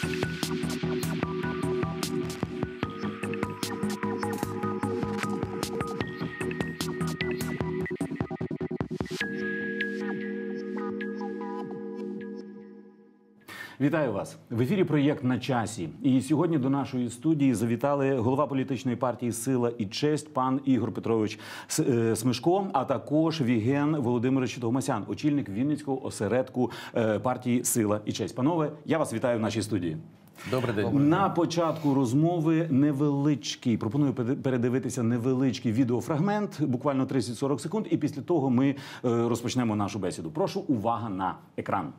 Вітаю вас! В ефірі проєкт «На часі». І сьогодні до нашої студії завітали голова політичної партії «Сила і честь» пан Ігор Петрович Смешко, а також Віген Володимирович Товмасян, очільник Вінницького осередку партії «Сила і честь». Панове, я вас вітаю в нашій студії. Добрий день. На початку розмови пропоную передивитися невеличкий відеофрагмент, буквально 30-40 секунд, і після того ми розпочнемо нашу бесіду. Прошу, увага на екран.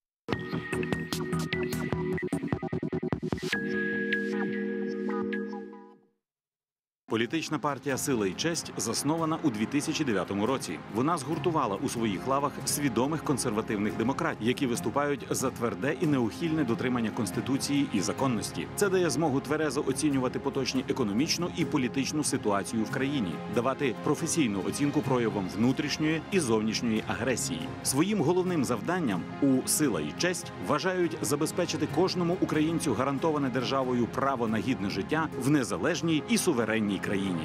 Політична партія «Сила і честь» заснована у 2009 році. Вона згуртувала у своїх лавах свідомих консервативних демократів, які виступають за тверде і неухильне дотримання Конституції і законності. Це дає змогу тверезо оцінювати поточні економічну і політичну ситуацію в країні, давати професійну оцінку проявам внутрішньої і зовнішньої агресії. Своїм головним завданням у «Сила і честь» вважають забезпечити кожному українцю гарантоване державою право на гідне життя в незалежній і суверенній країні.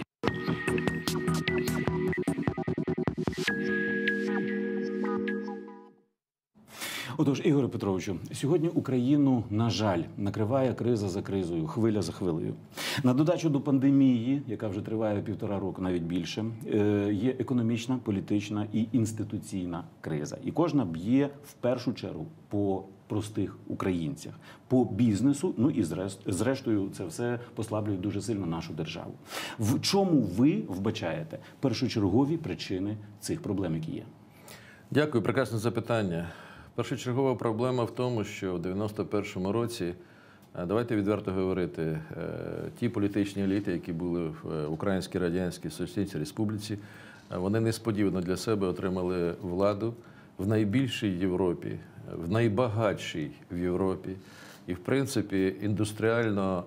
Отож, Ігоре Петровичу, сьогодні Україну, на жаль, накриває криза за кризою, хвиля за хвилею. На додачу до пандемії, яка вже триває 1,5 року, навіть більше, є економічна, політична і інституційна криза. І кожна б'є в першу чергу по простих українцях, по бізнесу, ну і зрештою це все послаблює дуже сильно нашу державу. В чому ви вбачаєте першочергові причини цих проблем, які є? Дякую, прекрасне запитання. Першочергова проблема в тому, що в 91-му році, давайте відверто говорити, ті політичні еліти, які були в Українській Радянській Соціалістичній Республіці, вони несподівано для себе отримали владу в найбільшій Європі, в найбагатшій в Європі і, в принципі, індустріально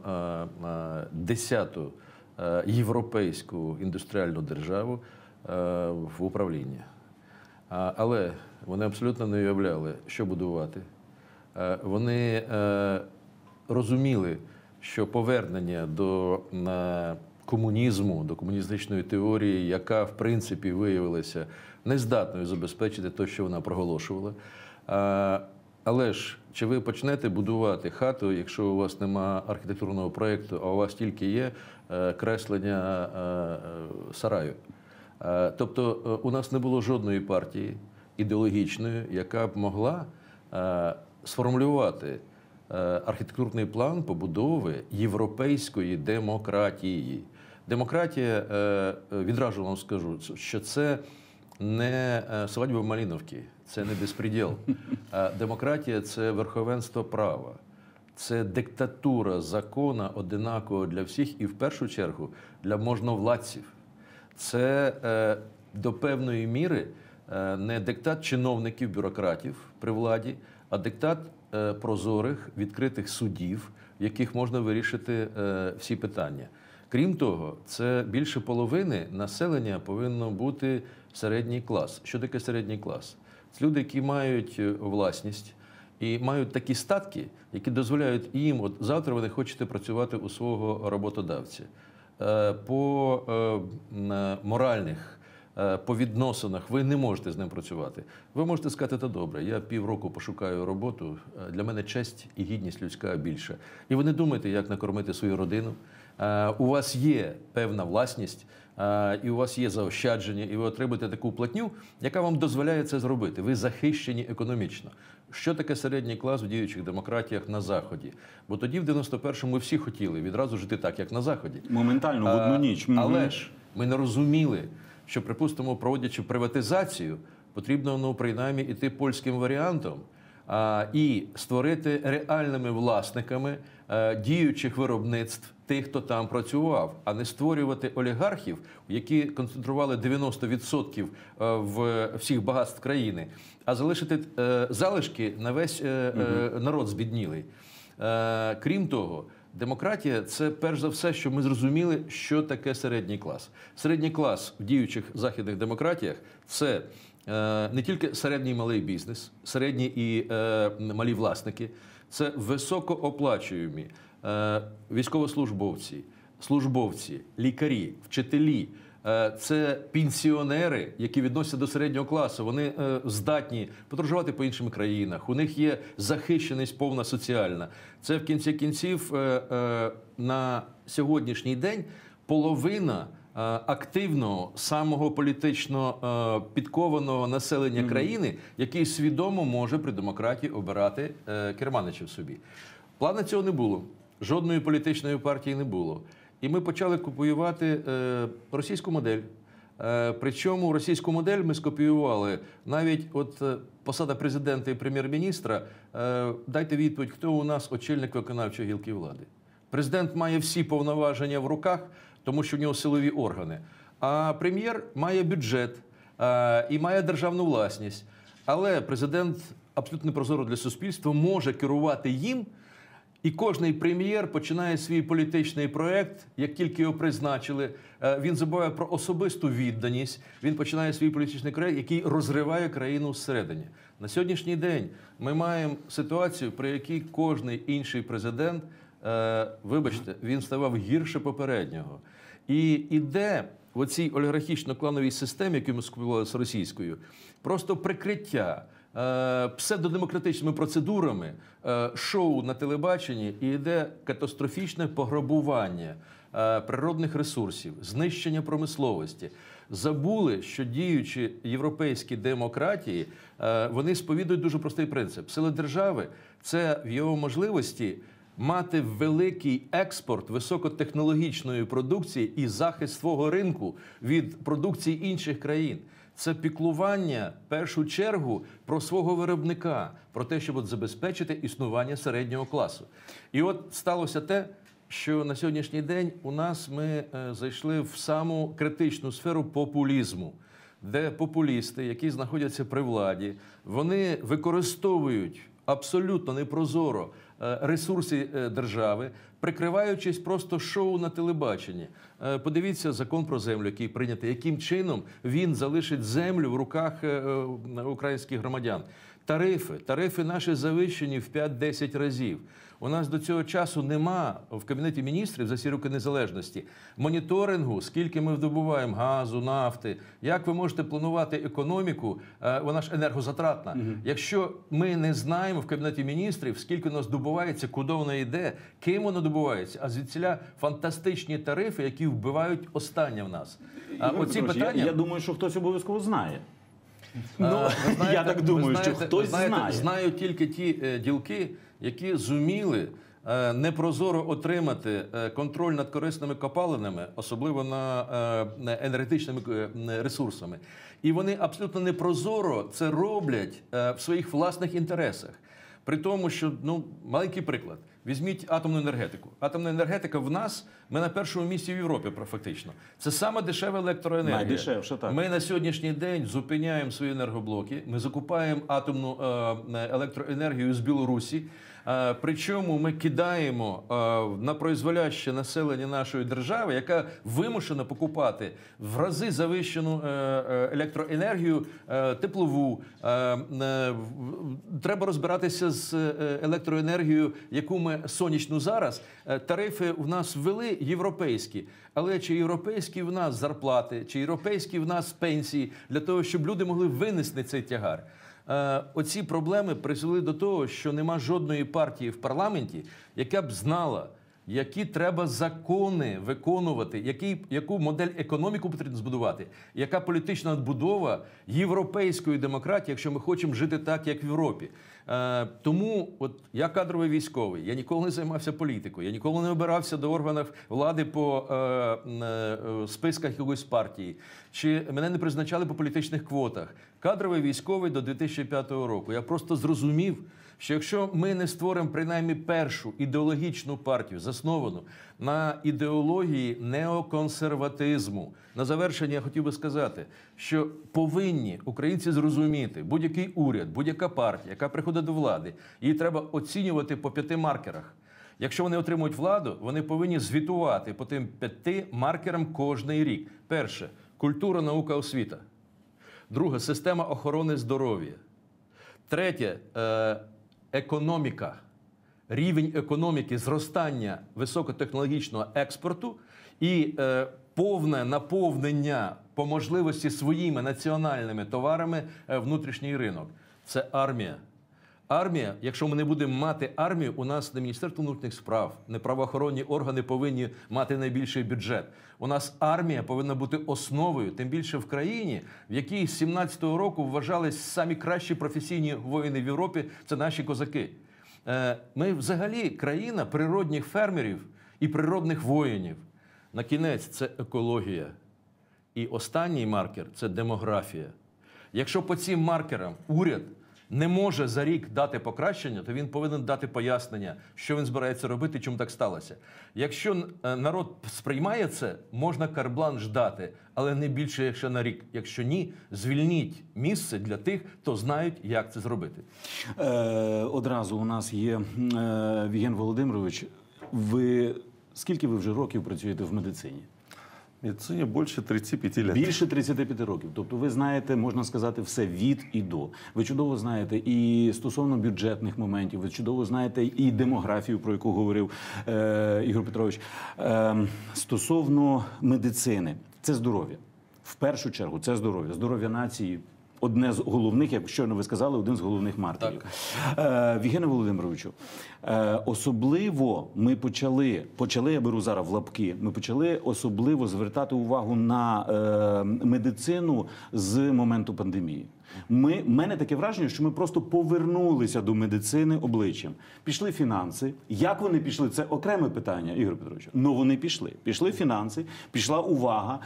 10-ту європейську індустріальну державу в управлінні. Але вони абсолютно не уявляли, що будувати. Вони розуміли, що повернення до комунізму, до комуністичної теорії, яка, в принципі, виявилася нездатною забезпечити те, що вона проголошувала. Але ж, чи ви почнете будувати хату, якщо у вас немає архітектурного проєкту, а у вас тільки є креслення сараю? Тобто у нас не було жодної партії ідеологічної, яка б могла сформулювати архітектурний план побудови європейської демократії. Демократія, відразу вам скажу, що це не свадьба в Малиновці, це не безпреділ. Демократія – це верховенство права, це диктатура закона одинаково для всіх і в першу чергу для можновладців. Це до певної міри не диктат чиновників, бюрократів при владі, а диктат прозорих, відкритих судів, в яких можна вирішити всі питання. Крім того, це більше половини населення повинно бути середній клас. Що таке середній клас? Це люди, які мають власність і мають такі статки, які дозволяють їм, от завтра ви не хочете працювати у свого роботодавця. По моральних, по відносинах ви не можете з ним працювати. Ви можете сказати, це добре, я півроку пошукаю роботу, для мене честь і гідність людська більша. І ви не думаєте, як накормити свою родину. У вас є певна власність, і у вас є заощадження, і ви отримуєте таку платню, яка вам дозволяє це зробити. Ви захищені економічно. Що таке середній клас в діючих демократіях на Заході? Бо тоді, в 91-му, ми всі хотіли відразу жити так, як на Заході. Моментально, в одну ніч. Але ж ми не розуміли, що, припустимо, проводячи приватизацію, потрібно, ну, принаймні, іти польським варіантом і створити реальними власниками діючих виробництв тих, хто там працював, а не створювати олігархів, які концентрували 90% всіх багатств країни, а залишити залишки на весь народ збіднілий. Крім того, демократія – це перш за все, що ми зрозуміли, що таке середній клас. Середній клас в діючих західних демократіях – це не тільки середній і малий бізнес, середні і малі власники, це високооплачуємі військовослужбовці, службовці, лікарі, вчителі. Це пенсіонери, які відносяться до середнього класу. Вони здатні подорожувати по інших країнах. У них є захищеність повна соціальна. Це в кінці кінців на сьогоднішній день половина активного, самого політично підкованого населення країни, який свідомо може при демократії обирати керманичів собі. Плана цього не було. Жодної політичної партії не було. І ми почали копіювати російську модель. Причому російську модель ми скопіювали навіть посада президента і прем'єр-міністра. Дайте відповідь, хто у нас очільник виконавчої гілки влади. Президент має всі повноваження в руках, тому що в нього силові органи. А прем'єр має бюджет і має державну власність. Але президент абсолютно непрозоро для суспільства може керувати їм. І кожний прем'єр починає свій політичний проєкт, як тільки його призначили, він забуває про особисту відданість, він починає свій політичний проєкт, який розриває країну зсередині. На сьогоднішній день ми маємо ситуацію, при якій кожний інший президент, вибачте, він ставав гірше попереднього. І іде в оцій олігархічно-клановій системі, яку ми скопіювали з російською, просто прикриття псевдодемократичними процедурами, шоу на телебаченні, і йде катастрофічне пограбування природних ресурсів, знищення промисловості. Забули, що діючі європейські демократії, вони сповідують дуже простий принцип. Сила держави – це в його можливості мати великий експорт високотехнологічної продукції і захист свого ринку від продукції інших країн. Це піклування, в першу чергу, про свого виробника, про те, щоб забезпечити існування середнього класу. І от сталося те, що на сьогоднішній день у нас ми зайшли в саму критичну сферу популізму, де популісти, які знаходяться при владі, вони використовують абсолютно непрозоро ресурси держави, прикриваючись просто шоу на телебаченні. Подивіться закон про землю, який прийнятий, яким чином він залишить землю в руках українських громадян. Тарифи наші завищені в 5-10 разів. У нас до цього часу нема в Кабінеті міністрів за ці роки незалежності моніторингу, скільки ми видобуваємо газу, нафти, як ви можете планувати економіку, вона ж енергозатратна. Якщо ми не знаємо в Кабінеті міністрів, скільки у нас добувається, куди воно йде, ким воно добувається, а звідсіля фантастичні тарифи, які вбивають останнє в нас. Оці питання... Я думаю, що хтось обов'язково знає. Знаєте, я так думаю, що хтось знає. Знають тільки ті ділки, які зуміли непрозоро отримати контроль над корисними копалинами, особливо над енергетичними ресурсами. І вони абсолютно непрозоро це роблять в своїх власних інтересах. При тому, що, маленький приклад. Візьміть атомну енергетику. Атомна енергетика в нас, ми на першому місці в Європі фактично. Це саме дешева електроенергія. Найдешевше, так. Ми на сьогоднішній день зупиняємо свої енергоблоки, ми закупаємо атомну електроенергію з Білорусі, причому ми кидаємо на произволяще населення нашої держави, яка вимушена покупати в рази завищену електроенергію, теплову. Треба розбиратися з електроенергією, яку ми сонячну зараз. Тарифи в нас ввели європейські. Але чи європейські в нас зарплати, чи європейські в нас пенсії, для того, щоб люди могли винести цей тягар? Оці проблеми призвели до того, що нема жодної партії в парламенті, яка б знала, які треба закони виконувати, яку модель економіки потрібно збудувати, яка політична надбудова європейської демократії, якщо ми хочемо жити так, як в Європі. Тому я кадровий військовий, я ніколи не займався політикою, я ніколи не обирався до органів влади по списках якоїсь партії, чи мене не призначали по політичних квотах. Кадровий військовий до 2005 року. Я просто зрозумів, що якщо ми не створимо принаймні першу ідеологічну партію, засновану на ідеології неоконсерватизму, на завершення я хотів би сказати, що повинні українці зрозуміти, будь-який уряд, будь-яка партія, яка приходить до влади, її треба оцінювати по 5 маркерах. Якщо вони отримують владу, вони повинні звітувати по тим 5 маркерам кожний рік. Перше – культура, наука, освіта. Друге – система охорони здоров'я. Третє – економіка. рівень економіки, зростання високотехнологічного експорту і повне наповнення по можливості своїми національними товарами внутрішній ринок. Це армія. Армія, якщо ми не будемо мати армію, у нас не Міністерство внутрішніх справ, не правоохоронні органи повинні мати найбільший бюджет. У нас армія повинна бути основою, тим більше в країні, в якій з 17-го року вважались самі кращі професійні воїни в Європі, це наші козаки. Ми взагалі країна природних фермерів і природних воїнів. На кінець це екологія. І останній маркер – це демографія. Якщо по цим маркерам уряд не може за рік дати покращення, то він повинен дати пояснення, що він збирається робити, чому так сталося. Якщо народ сприймає це, можна карт-бланш дати, але не більше, якщо на рік. Якщо ні, звільніть місце для тих, хто знають, як це зробити. Одразу у нас є Віген Володимирович. Скільки ви вже років працюєте в медицині? В медицине больше 35 лет. Більше 35 років. Тобто ви знаєте, можна сказати, все від і до. Ви чудово знаєте і стосовно бюджетних моментів, ви чудово знаєте і демографію, про яку говорив Ігор Петрович. Стосовно медицини, це здоров'я. В першу чергу це здоров'я. Здоров'я нації – одне з головних, як щойно ви сказали, один з головних маркерів. Вігене Володимировичу, особливо ми почали, я беру зараз в лапки, ми почали особливо звертати увагу на медицину з моменту пандемії. Мене таке враження, що ми просто повернулися до медицини обличчям. Пішли фінанси. Як вони пішли? Це окреме питання, Ігор Петрович. Но вони пішли. Пішли фінанси, пішла увага,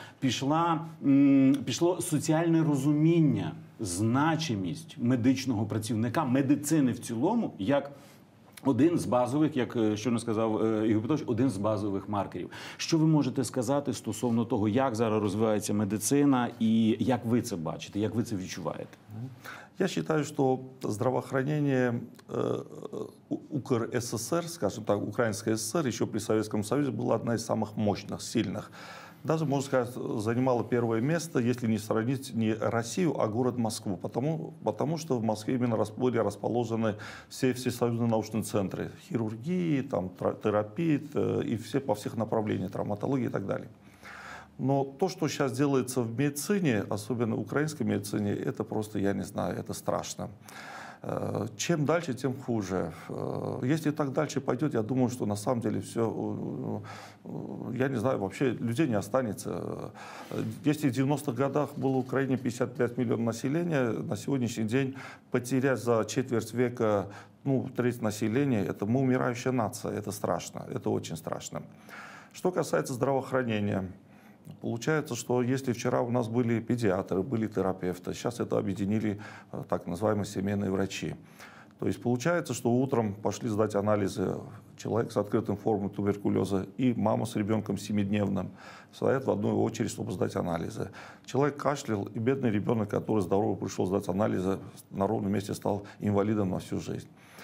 пішло соціальне розуміння, значимість медичного працівника, медицини в цілому, як один з базових, як щойно сказав Ігор Петрович, один з базових маркерів. Що ви можете сказати стосовно того, як зараз розвивається медицина і як ви це бачите, як ви це відчуваєте? Я считаю, что здравоохранение УКРССР, скажем так, Украинской ССР, еще при Советском Союзе, была одна из самых мощных, сильных. Даже, можно сказать, занимала первое место, если не сравнить не Россию, а город Москву. Потому что в Москве именно были расположены все всесоюзные научные центры. Хирургии, там, терапии и все по всех направлениям, травматологии и так далее. Но то, что сейчас делается в медицине, особенно в украинской медицине, это просто, я не знаю, это страшно. Чем дальше, тем хуже. Если так дальше пойдет, я думаю, что на самом деле все, я не знаю, вообще людей не останется. Если в 90-х годах было в Украине 55 миллионов населения, на сегодняшний день потерять за четверть века треть населения, это мы умирающая нация, это страшно, это очень страшно. Что касается здравоохранения, получается, что если вчера у нас были педиатры, были терапевты, сейчас это объединили так называемые семейные врачи. То есть получается, что утром пошли сдать анализы человек с открытым формой туберкулеза и мама с ребенком 7-дневным стоят в одну очередь, чтобы сдать анализы. Человек кашлял, и бедный ребенок, который здоровый пришел сдать анализы, на ровном месте стал инвалидом на всю жизнь.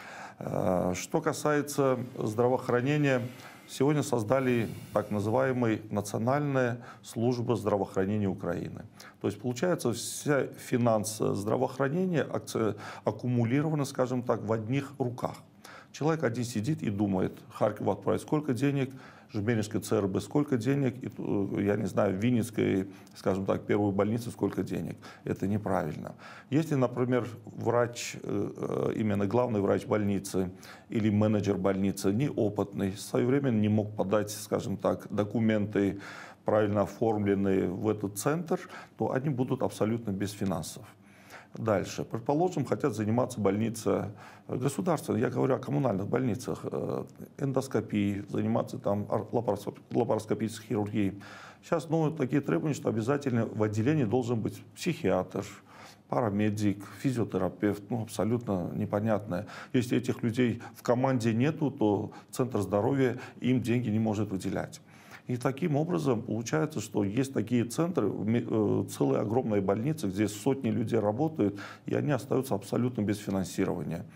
Что касается здравоохранения, сегодня создали так называемую Национальную службу здравоохранения Украины. То есть, получается, вся финансы здравоохранения аккумулированы, скажем так, в одних руках. Человек один сидит и думает, Харьков отправить сколько денег, Жмеринской ЦРБ сколько денег, и, я не знаю, в Винницкой, скажем так, первой больнице сколько денег. Это неправильно. Если, например, врач, именно главный врач больницы или менеджер больницы неопытный, своевременно не мог подать, скажем так, документы, правильно оформленные в этот центр, то они будут абсолютно без финансов. Дальше. Предположим, хотят заниматься больница государственной, я говорю о коммунальных больницах, эндоскопией, заниматься там лапароскопической хирургией. Сейчас такие требования, что обязательно в отделении должен быть психиатр, парамедик, физиотерапевт, абсолютно непонятное. Если этих людей в команде нету, то Центр здоровья им деньги не может выделять. И таким образом получается, что есть такие центры, целые огромные больницы, где сотни людей работают, и они остаются абсолютно без финансирования.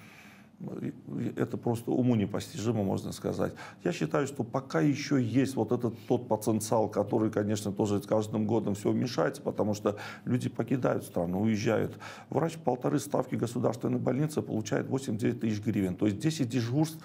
Это просто уму непостижимо, можно сказать. Я считаю, что пока еще есть вот тот потенциал, который, конечно, тоже с каждым годом все уменьшается, потому что люди покидают страну, уезжают. Врач 1,5 ставки государственной больницы получает 8-9 тысяч гривен. То есть 10 дежурств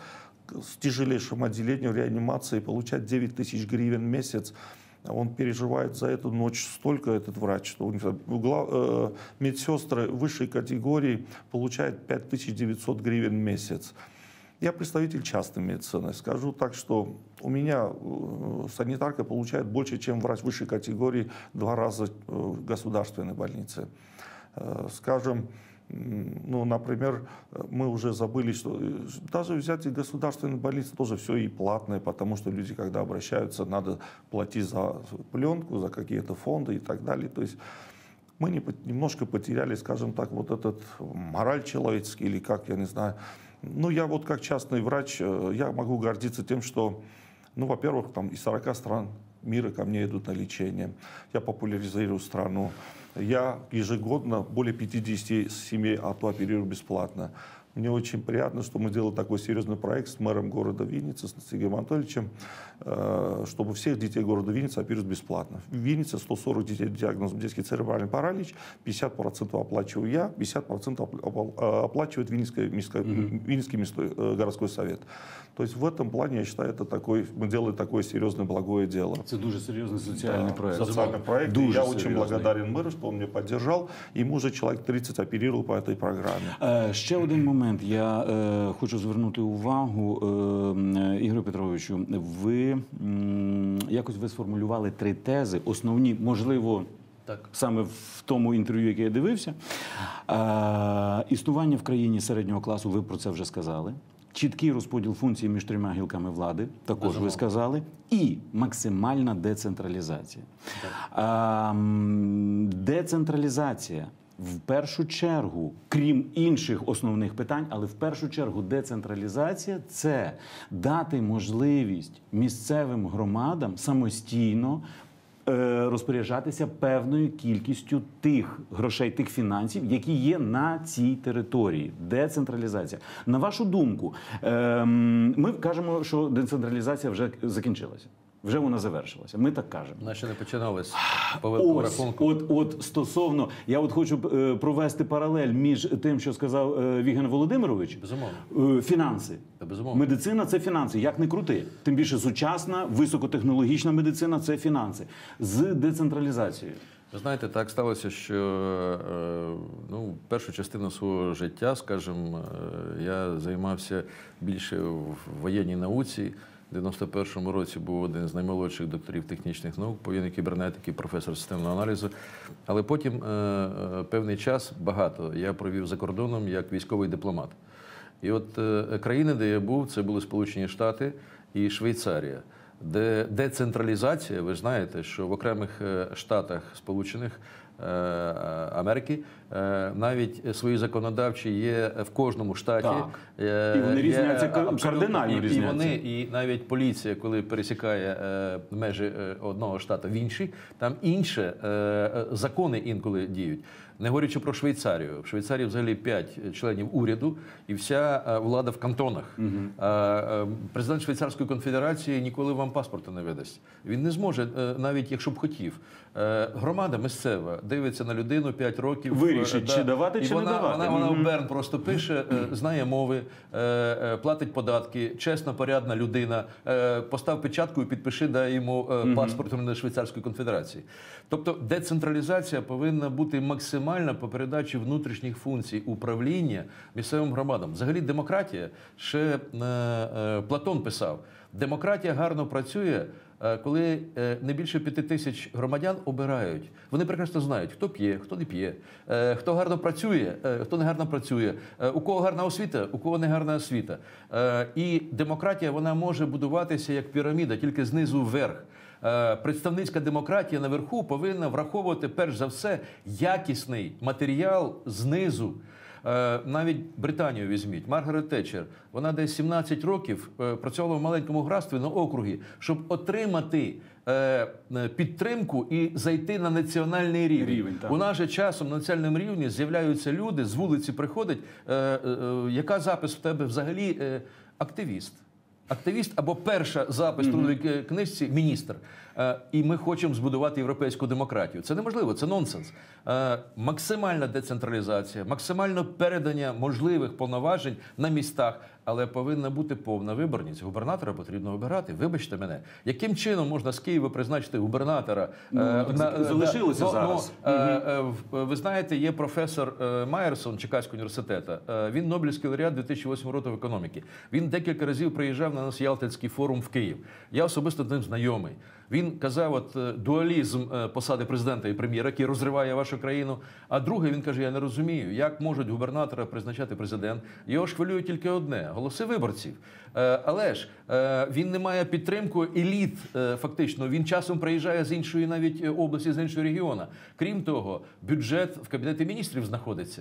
с тяжелейшим отделением в реанимации, получать 9 тысяч гривен в месяц. Он переживает за эту ночь столько, этот врач, что медсестры высшей категории получают 5900 гривен в месяц. Я представитель частной медицины. Скажу так, что у меня санитарка получает больше, чем врач высшей категории 2 раза в государственной больнице. Скажем, ну, например, мы уже забыли, что даже взять и государственные больницы тоже все и платное, потому что люди, когда обращаются, надо платить за пленку, за какие-то фонды и так далее. То есть мы немножко потеряли, скажем так, вот этот мораль человеческий или как, я не знаю. Ну, я вот как частный врач, я могу гордиться тем, что, ну, во-первых, там из 40 стран мира ко мне идут на лечение. Я популяризирую страну. Я ежегодно более 50 семей оперирую бесплатно. Мне очень приятно, что мы делали такой серьезный проект с мэром города Винницы, с Сергеем Анатольевичем, чтобы всех детей города Винницы оперировать бесплатно. В Виннице 140 детей диагнозом детский церебральный паралич, 50% оплачиваю я, 50% оплачивает Винницкий городской совет. То есть в этом плане, я считаю, это такой, мы делали такое серьезное благое дело. Это дуже серйозний соціальний проект. Социальный проект. Дуже Я очень серйозний. благодарен мэру, что он меня поддержал. Ему уже человек 30 оперировал по этой программе. Ще один момент. Я хочу звернути увагу, Ігорю Петровичу, ви якось ви сформулювали 3 тези, основні, можливо, Так. саме в тому інтерв'ю, яке я дивився. Існування в країні середнього класу, ви про це вже сказали. Чіткий розподіл функцій між 3 гілками влади, також ви сказали. І максимальна децентралізація. Децентралізація. В першу чергу, крім інших основних питань, але в першу чергу децентралізація – це дати можливість місцевим громадам самостійно розпоряджатися певною кількістю тих грошей, тих фінансів, які є на цій території. Децентралізація. На вашу думку, ми кажемо, що децентралізація вже закінчилася. Вже вона завершилася. Ми так кажемо. Вона ще не починалась по великому Ось, рахунку. от стосовно, я от хочу провести паралель між тим, що сказав Віган Володимирович. Безумовно. Фінанси. Та безумовно. Медицина – це фінанси, як не крути. Тим більше сучасна, високотехнологічна медицина – це фінанси. З децентралізацією. Ви знаєте, так сталося, що ну, першу частину свого життя, скажімо, я займався більше в воєнній науці. У 91-му році був один з наймолодших докторів технічних наук, повітряної кібернетики, професор системного аналізу. Але потім певний час, багато, я провів за кордоном як військовий дипломат. І от країни, де я був, це були Сполучені Штати і Швейцарія, де децентралізація, ви ж знаєте, що в окремих штатах Сполучених Америки навіть свої законодавчі є в кожному штаті. Так. І вони різняться, кардинально різняться. І навіть поліція, коли пересікає межі одного штату в інший, там інші закони інколи діють. Не говорячи про Швейцарію. В Швейцарії взагалі 5 членів уряду і вся влада в кантонах. Президент Швейцарської конфедерації ніколи вам паспорта не видасть. Він не зможе, навіть якщо б хотів. Громада місцева дивиться на людину 5 років. Вирішить, чи давати, чи не давати. Вона в Берн просто пише, знає мови, платить податки, чесна, порядна людина, постав печатку і підпиши, дай йому паспорт Швейцарської конфедерації. Тобто децентралізація повинна бути максимальна по передачі внутрішніх функцій управління місцевим громадам. Взагалі демократія, ще Платон писав, демократія гарно працює, коли не більше 5000 громадян обирають. Вони прекрасно знають, хто п'є, хто не п'є, хто гарно працює, хто не гарно працює, у кого гарна освіта, у кого не гарна освіта. І демократія, вона може будуватися як піраміда, тільки знизу вверх. Представницька демократія наверху повинна враховувати, перш за все, якісний матеріал знизу. Навіть Британію візьміть. Маргарет Тетчер, вона десь 17 років працювала в маленькому графстві на округі, щоб отримати підтримку і зайти на національний рівень. У нас же часом на національному рівні з'являються люди, з вулиці приходять, яка запис в тебе взагалі активіст. Активіст або перша запис в трудовій книжці – міністр. І ми хочемо збудувати європейську демократію. Це неможливо, це нонсенс. Максимальна децентралізація, максимальне передання можливих повноважень на містах, але повинна бути повна виборність. Губернатора потрібно обирати. Вибачте мене, яким чином можна з Києва призначити губернатора? Залишилося зараз. Ви знаєте, є професор Майерсон Чикагського університету. Він Нобелівський лауреат 2008 року в економіки. Він декілька разів приїжджав на наш Ялтинський форум в Київ. Я особисто з ним знайомий. Він казав, дуалізм посади президента і прем'єра, який розриває вашу країну. А друге, він каже, я не розумію, як можуть губернатора призначати президент. Його ж хвилює тільки одне – голоси виборців. Але ж він не має підтримку еліт, фактично. Він часом приїжджає з іншої навіть області, з іншого регіону. Крім того, бюджет в Кабінеті міністрів знаходиться.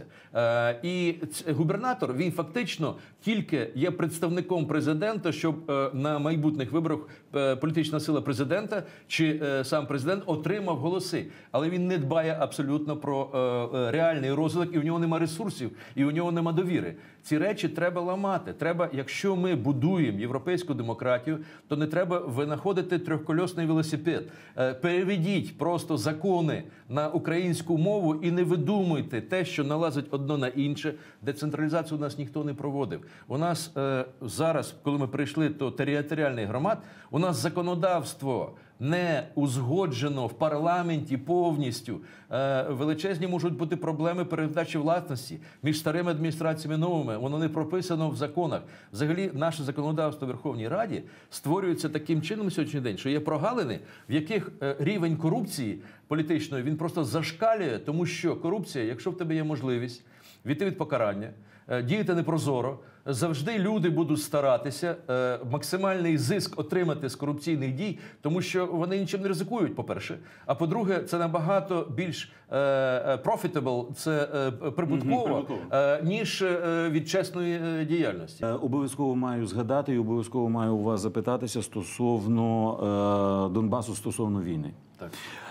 І губернатор, він фактично тільки є представником президента, щоб на майбутніх виборах політична сила президента чи сам президент отримав голоси. Але він не дбає абсолютно про реальний розвиток, і у нього немає ресурсів, і у нього немає довіри. Ці речі треба ламати. Треба, якщо ми будуємо європейську демократію, то не треба винаходити трьохкольосний велосипед. Переведіть просто закони на українську мову і не видумуйте те, що налазить одно на інше. Децентралізацію у нас ніхто не проводив. У нас зараз, коли ми прийшли до територіальних громад, у нас законодавство не узгоджено в парламенті повністю. Величезні можуть бути проблеми передачі власності між старими адміністраціями і новими. Воно не прописано в законах. Взагалі, наше законодавство в Верховній Раді створюється таким чином на сьогоднішній день, що є прогалини, в яких рівень корупції політичної, він просто зашкалює, тому що корупція, якщо в тебе є можливість відійти від покарання, діяти непрозоро, завжди люди будуть старатися максимальний зиск отримати з корупційних дій, тому що вони нічим не ризикують, по-перше. А по-друге, це набагато більш profitable, це прибутково, ніж від чесної діяльності. Обов'язково маю згадати і обов'язково маю у вас запитатися стосовно Донбасу, стосовно війни. Так.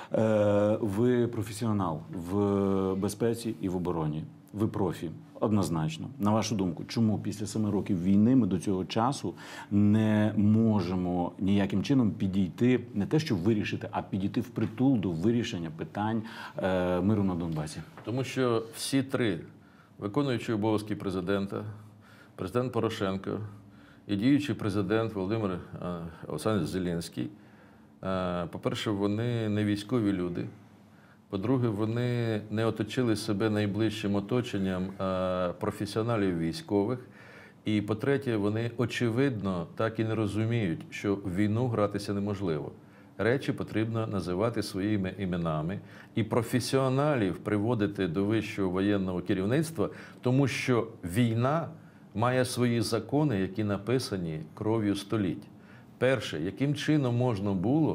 Ви професіонал в безпеці і в обороні. Ви профі, однозначно. На вашу думку, чому після 7 років війни ми до цього часу не можемо ніяким чином підійти, не те, щоб вирішити, а підійти впритул до вирішення питань миру на Донбасі? Тому що всі три виконуючі обов'язки президента, президент Порошенко і діючий президент Володимир Олександрович Зеленський, по-перше, вони не військові люди. По-друге, вони не оточили себе найближчим оточенням професіоналів військових. І по-третє, вони, очевидно, так і не розуміють, що в війну гратися неможливо. Речі потрібно називати своїми іменами і професіоналів приводити до вищого воєнного керівництва, тому що війна має свої закони, які написані кров'ю століть. Перше, яким чином можна було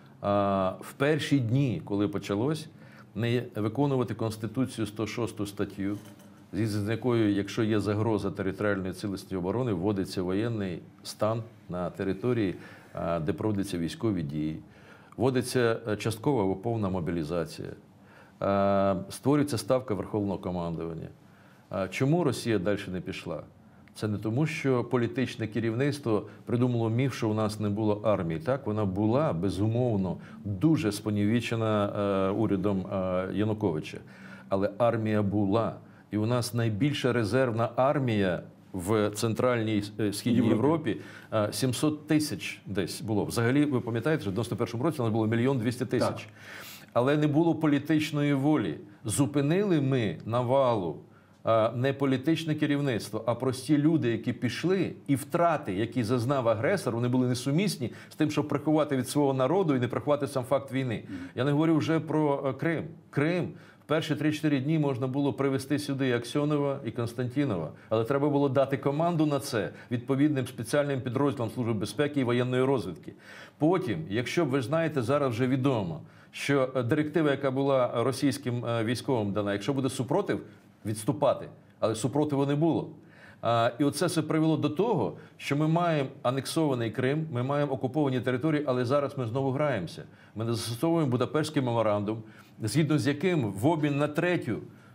в перші дні, коли почалось, не виконувати Конституцію 106 статтю, з якою, якщо є загроза територіальної цілісності оборони, вводиться воєнний стан на території, де проводяться військові дії, вводиться часткова або повна мобілізація, створюється ставка Верховного командування. Чому Росія далі не пішла? Це не тому, що політичне керівництво придумало міф, що у нас не було армії. Так, вона була, безумовно, дуже спонівічена урядом Януковича. Але армія була. І у нас найбільша резервна армія в Центральній Східній Європі 700 тисяч десь було. Взагалі, ви пам'ятаєте, що в 91-му році у нас було 1 200 000. Так. Але не було політичної волі. Зупинили ми навалу не політичне керівництво, а прості люди, які пішли, і втрати, які зазнав агресор, вони були несумісні з тим, щоб приховати від свого народу і не приховати сам факт війни. Я не говорю вже про Крим. Крим в перші 3-4 дні можна було привезти сюди Аксьонова і Константінова, але треба було дати команду на це відповідним спеціальним підрозділам Служби безпеки і воєнної розвідки. Потім, якщо б ви знаєте, зараз вже відомо, що директива, яка була російським військовим дана, якщо буде супротив, відступати. Але супротиву не було. І оце все привело до того, що ми маємо анексований Крим, ми маємо окуповані території, але зараз ми знову граємося. Ми не застосовуємо Будапештський меморандум, згідно з яким в обмін на третю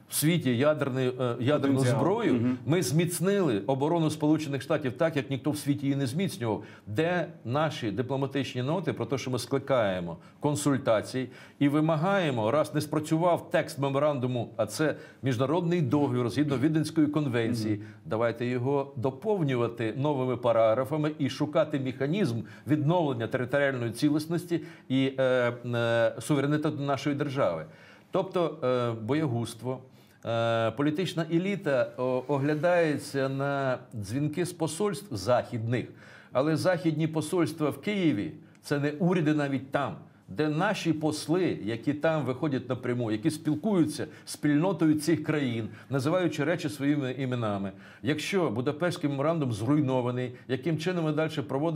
в світі ядерну зброю, ми зміцнили оборону Сполучених Штатів так, як ніхто в світі її не зміцнював. Де наші дипломатичні ноти про те, що ми скликаємо консультацій і вимагаємо, раз не спрацював текст меморандуму, а це міжнародний договір згідно Віденської конвенції, давайте його доповнювати новими параграфами і шукати механізм відновлення територіальної цілісності і суверенітету нашої держави. Тобто боягузтво, політична еліта оглядається на дзвінки з посольств західних, але західні посольства в Києві – це не уряди навіть там, де наші посли, які там виходять напряму, які спілкуються з спільнотою цих країн, називаючи речі своїми іменами. Якщо Будапештський меморандум зруйнований, яким чином ви далі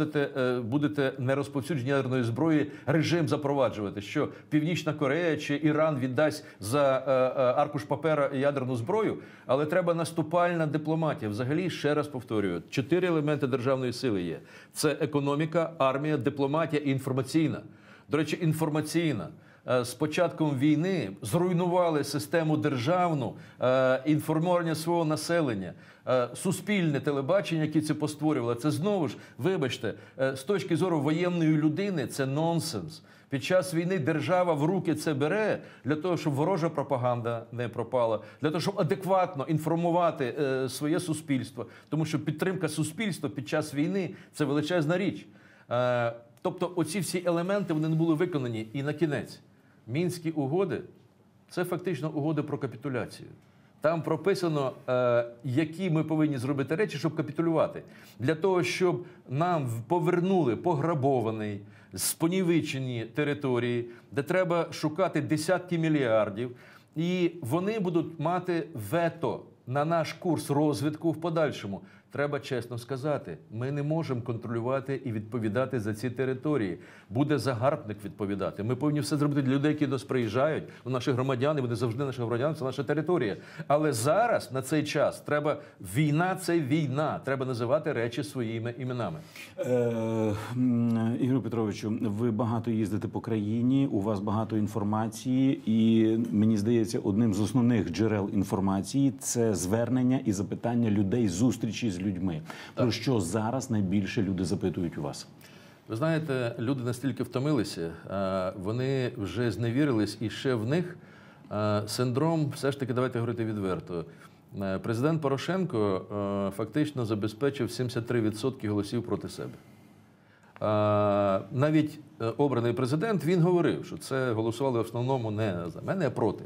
будете нерозповсюдження ядерної зброї режим запроваджувати? Що Північна Корея чи Іран віддасть за аркуш папера ядерну зброю? Але треба наступальна дипломатія. Взагалі, ще раз повторюю, 4 елементи державної сили є. Це економіка, армія, дипломатія і інформаційна. До речі, інформаційна. З початком війни зруйнували систему державну, інформування свого населення, суспільне телебачення, яке це постворювало. Це знову ж, вибачте, з точки зору воєнної людини це нонсенс. Під час війни держава в руки це бере для того, щоб ворожа пропаганда не пропала, для того, щоб адекватно інформувати своє суспільство. Тому що підтримка суспільства під час війни – це величезна річ. Тобто оці всі елементи, вони не були виконані. І на кінець, Мінські угоди – це фактично угоди про капітуляцію. Там прописано, які ми повинні зробити речі, щоб капітулювати. Для того, щоб нам повернули пограбований, спонівечені території, де треба шукати десятки мільярдів, і вони будуть мати вето на наш курс розвитку в подальшому. Треба чесно сказати, ми не можемо контролювати і відповідати за ці території. Буде загарбник відповідати. Ми повинні все зробити для людей, які до нас приїжджають, наші громадяни, вони завжди наші громадяни, це наша територія. Але зараз, на цей час, треба, війна – це війна, треба називати речі своїми іменами. Ігорю Петровичу, ви багато їздите по країні, у вас багато інформації, і мені здається, одним з основних джерел інформації – це звернення і запитання людей, зустрічі з людьми. Про що зараз найбільше люди запитують у вас? Ви знаєте, люди настільки втомилися, вони вже зневірились, і ще в них синдром, все ж таки, давайте говорити відверто, президент Порошенко фактично забезпечив 73% голосів проти себе. Навіть обраний президент, він говорив, що це голосували в основному не за мене, а проти.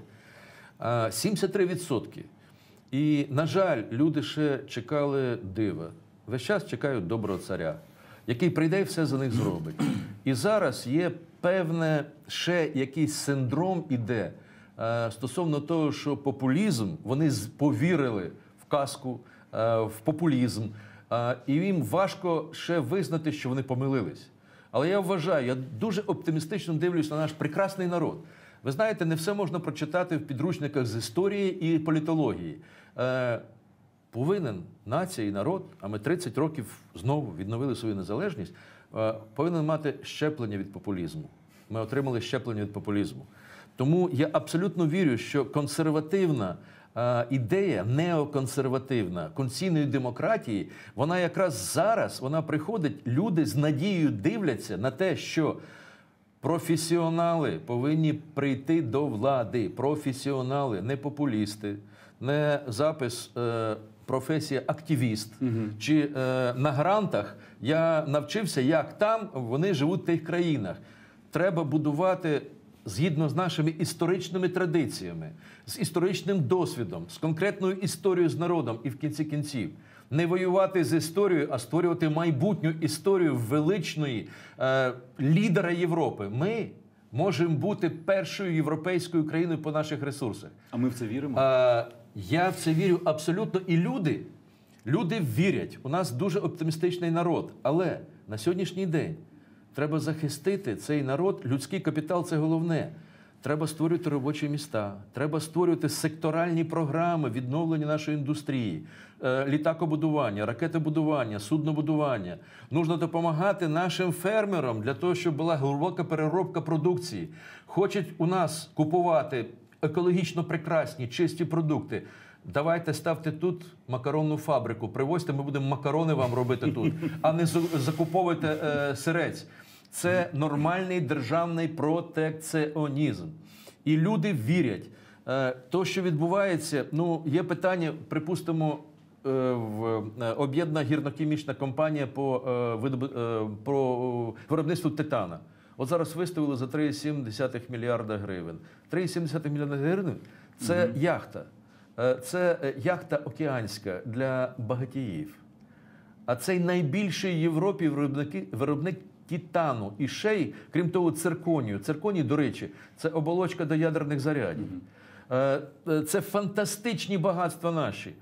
73%. І, на жаль, люди ще чекали дива. Весь час чекають доброго царя, який прийде і все за них зробить. І зараз є певне ще якийсь синдром іде стосовно того, що популізм, вони повірили в казку, в популізм, і їм важко ще визнати, що вони помилились. Але я вважаю, я дуже оптимістично дивлюсь на наш прекрасний народ. Ви знаєте, не все можна прочитати в підручниках з історії і політології. Повинен нація і народ, а ми 30 років знову відновили свою незалежність, повинен мати щеплення від популізму. Ми отримали щеплення від популізму. Тому я абсолютно вірю, що консервативна ідея, неоконсервативна, конституційної демократії, вона якраз зараз, вона приходить, люди з надією дивляться на те, що професіонали повинні прийти до влади. Професіонали, не популісти, не запис професія активіст. Чи на грантах я навчився, як там вони живуть в тих країнах. Треба будувати згідно з нашими історичними традиціями, з історичним досвідом, з конкретною історією з народом і в кінці кінців. Не воювати з історією, а створювати майбутню історію величної лідера Європи. Ми можемо бути першою європейською країною по наших ресурсах. А ми в це віримо? Я в це вірю абсолютно. І люди вірять. У нас дуже оптимістичний народ. Але на сьогоднішній день треба захистити цей народ. Людський капітал – це головне. Треба створювати робочі міста, треба створювати секторальні програми відновлення нашої індустрії, літакобудування, ракетобудування, суднобудування. Нужно допомагати нашим фермерам для того, щоб була глибока переробка продукції. Хочуть у нас купувати екологічно прекрасні, чисті продукти. Давайте ставте тут макаронну фабрику, привозьте, ми будемо макарони вам робити тут, а не закуповуйте сирець. Це нормальний державний протекціонізм. І люди вірять. То, що відбувається, ну, є питання, припустимо, об'єднана гірно-хімічна компанія по виробництву титана. От зараз виставили за 3,7 мільярда гривень. 3,7 мільярда гривень – це яхта. Це яхта океанська для багатіїв. А цей найбільший в Європі виробник титану і ще й, крім того, цирконію. Цирконій, до речі, це оболочка до ядерних зарядів. Це фантастичні багатства наші.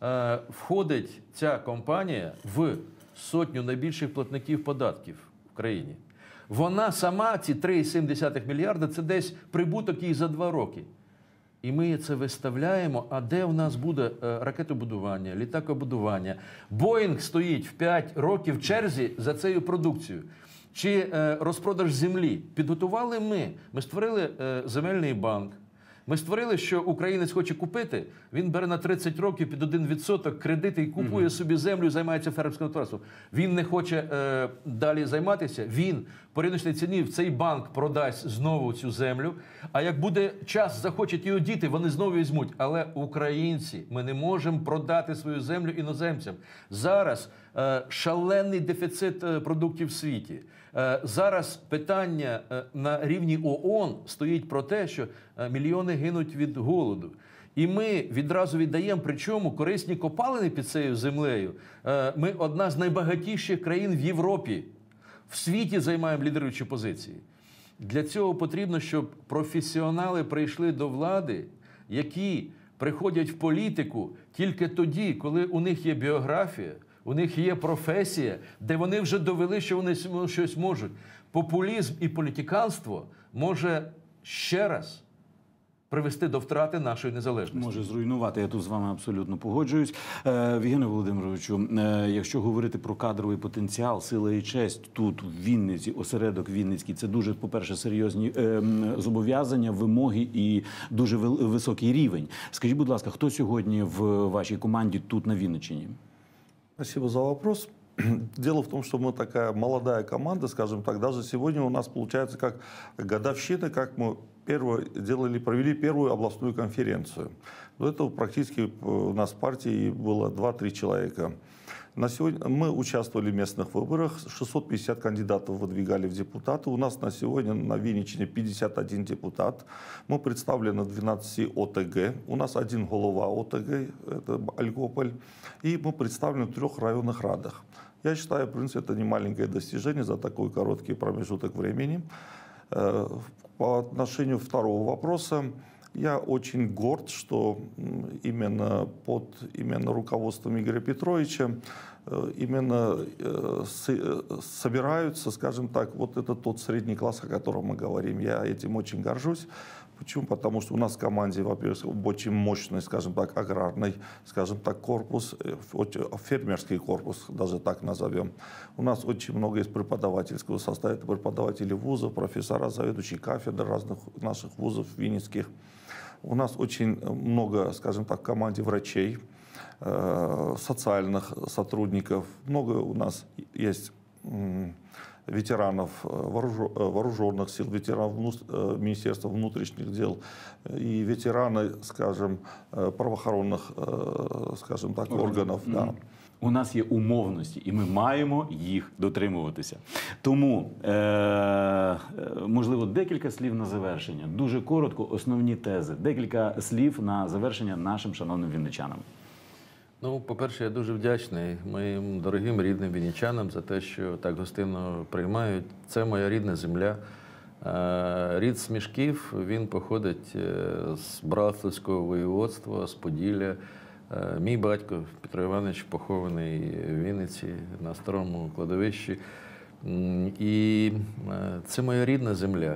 Входить ця компанія в сотню найбільших платників податків в країні. Вона сама, ці 3,7 мільярда, це десь прибуток їй за 2 роки. І ми це виставляємо, а де в нас буде ракетобудування, літакобудування? Боїнг стоїть в 5 років в черзі за цією продукцією. Чи розпродаж землі? Підготували ми. Ми створили земельний банк. Ми створили, що українець хоче купити, він бере на 30 років під 1% кредити і купує собі землю і займається фермерським господарством. Він не хоче далі займатися, він по риночній ціні в цей банк продасть знову цю землю, а як буде час, захочуть його діти, вони знову візьмуть. Але українці, ми не можемо продати свою землю іноземцям. Зараз шалений дефіцит продуктів в світі. Зараз питання на рівні ООН стоїть про те, що мільйони гинуть від голоду. І ми відразу віддаємо, причому корисні копалини під цією землею. Ми одна з найбагатіших країн в Європі. В світі займаємо лідируючі позиції. Для цього потрібно, щоб професіонали прийшли до влади, які приходять в політику тільки тоді, коли у них є біографія, у них є професія, де вони вже довели, що вони щось можуть. Популізм і політиканство може ще раз привести до втрати нашої незалежності. Може зруйнувати, я тут з вами абсолютно погоджуюсь. Євгене Володимировичу, якщо говорити про кадровий потенціал, сила і честь тут, в Вінниці, осередок Вінницький, це дуже, по-перше, серйозні зобов'язання, вимоги і дуже високий рівень. Скажіть, будь ласка, хто сьогодні в вашій команді тут на Вінниччині? Спасибо за вопрос. Дело в том, что мы такая молодая команда, скажем так. Даже сегодня у нас получается как годовщина, как мы провели первую областную конференцию. До этого практически у нас в партии было 2-3 человека. На сегодня мы участвовали в местных выборах, 650 кандидатов выдвигали в депутаты. У нас на сегодня на Винниччине 51 депутат. Мы представлены в 12 ОТГ. У нас один голова ОТГ, это Алькополь. И мы представлены в 3 районных радах. Я считаю, в принципе, это не маленькое достижение за такой короткий промежуток времени. По отношению второго вопроса, я очень горд, что именно под руководством Игоря Петровича собираются, скажем так, вот это тот средний класс, о котором мы говорим. Я этим очень горжусь. Почему? Потому что у нас в команде, во-первых, очень мощный, скажем так, аграрный, скажем так, корпус, фермерский корпус, даже так назовем. У нас очень много есть преподавательского состава, это преподаватели вузов, профессора, заведующие кафедр разных наших вузов винницких. У нас очень много, скажем так, в команде врачей, социальных сотрудников. Много у нас есть ветеранов вооруженных сил, ветеранов Министерства внутренних дел и ветераны, скажем, правоохоронных, скажем так, органов. Да. У нас є умовності, і ми маємо їх дотримуватися. Тому, можливо, декілька слів на завершення. Дуже коротко, основні тези. Декілька слів на завершення нашим шановним вінничанам. Ну, по-перше, я дуже вдячний моїм дорогим рідним вінничанам за те, що так гостинно приймають. Це моя рідна земля. Рід Смішків, він походить з Братславського воєводства, з Поділля. Мій батько Петро Іванович похований в Вінниці на старому кладовищі. І це моя рідна земля.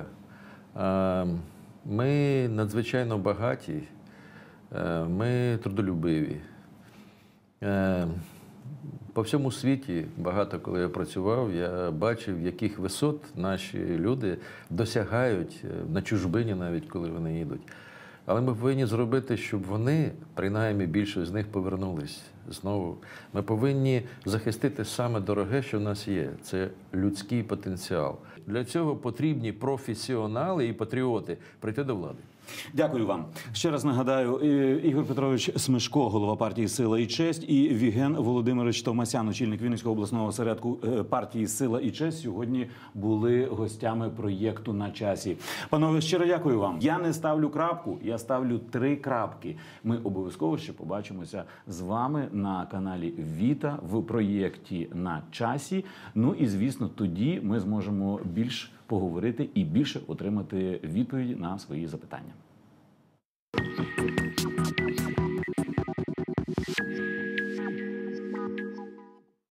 Ми надзвичайно багаті, ми трудолюбиві. По всьому світі, багато коли я працював, я бачив, яких висот наші люди досягають на чужбині, навіть коли вони їдуть. Але ми повинні зробити, щоб вони, принаймні більше з них, повернулись знову. Ми повинні захистити саме дороге, що в нас є. Це людський потенціал. Для цього потрібні професіонали і патріоти прийти до влади. Дякую вам. Ще раз нагадаю, Ігор Петрович Смешко, голова партії «Сила і честь», і Віген Володимирович Товмасян, очільник Вінницького обласного осередку партії «Сила і честь», сьогодні були гостями проєкту «На часі». Панове, щиро дякую вам. Я не ставлю крапку, я ставлю 3 крапки. Ми обов'язково ще побачимося з вами на каналі Віта в проєкті «На часі». Ну і, звісно, тоді ми зможемо більш поговорити і більше отримати відповіді на свої запитання.